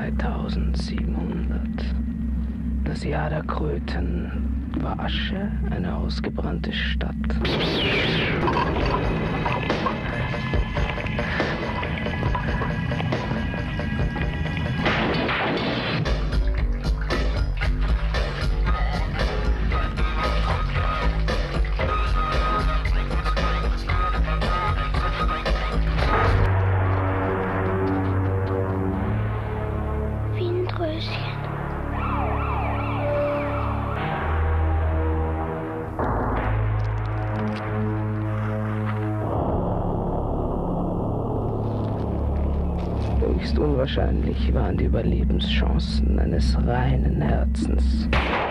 2700. Das Jahr der Kröten war Asche, eine ausgebrannte Stadt. Höchst unwahrscheinlich waren die Überlebenschancen eines reinen Herzens.